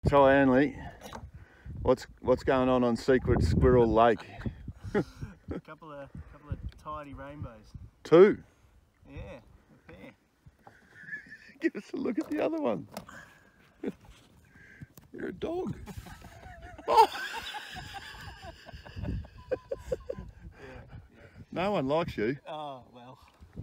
So Anley, what's going on Secret Squirrel Lake? a couple of tidy rainbows. Two? Yeah, a pair. Give us a look at the other one. You're a dog. Oh. No one likes you. Oh, well.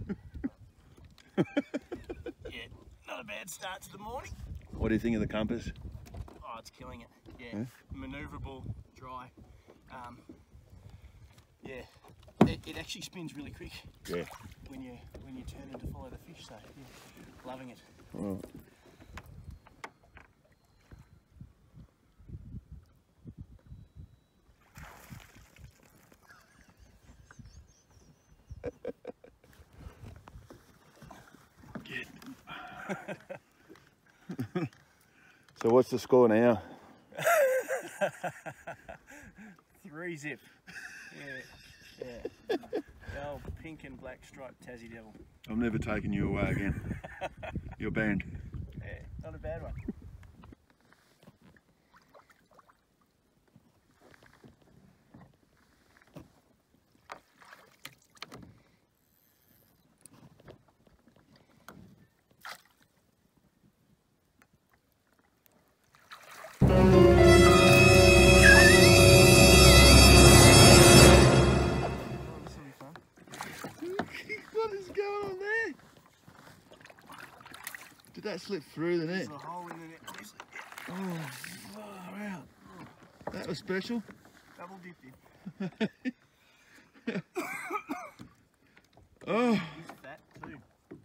Yeah, not a bad start to the morning. What do you think of the compass? Oh, it's killing it. Yeah, manoeuvrable, dry. Yeah, it actually spins really quick. Yeah. When you turn in to follow the fish, so yeah, loving it. Oh. So what's the score now? 3-zip. Yeah. The old pink and black striped Tassie devil. I'm never taking you away again. You're banned. Yeah, not a bad one. What is going on there? Did that slip through the net? There's a hole in the net. Oh, far out. That was special. Double dipped in. Oh. He's fat too.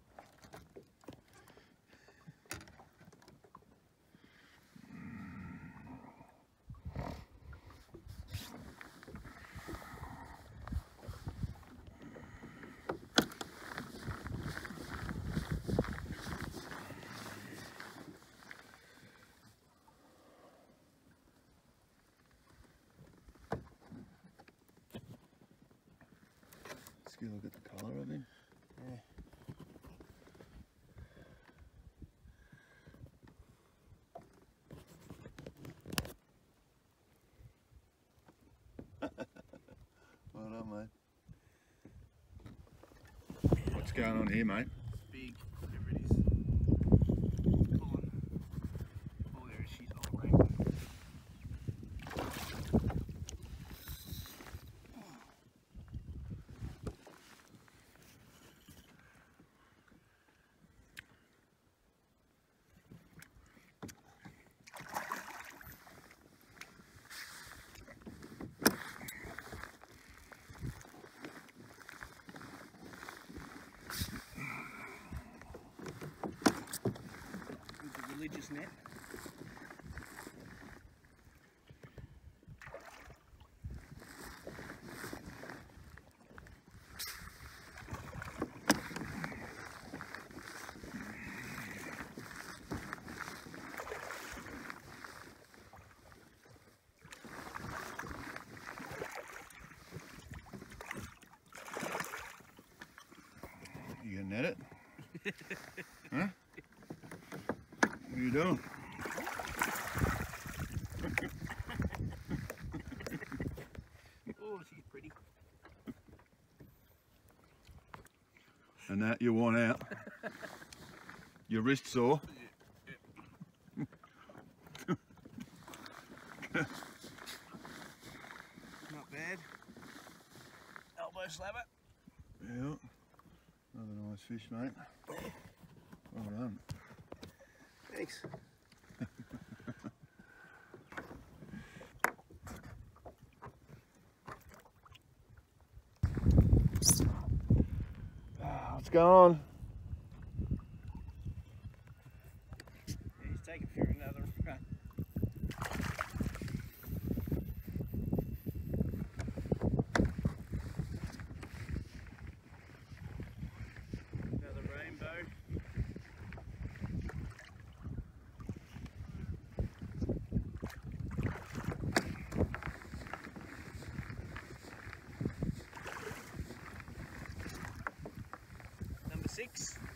Let's get a look at the colour of him. Yeah. Well done, mate. What's going on here, mate? Big, whatever it is. Pull on. Oh, there is. She's all rainbow. Religious net. You gonna net it? Huh? What are you doing? Oh, she's pretty. And that you want out. Your wrist sore. Not bad. Elbow slabber. Yeah. Another nice fish, mate. Well done. Thanks. What's going on? He's taking for another run. Another rainbow. Number 6.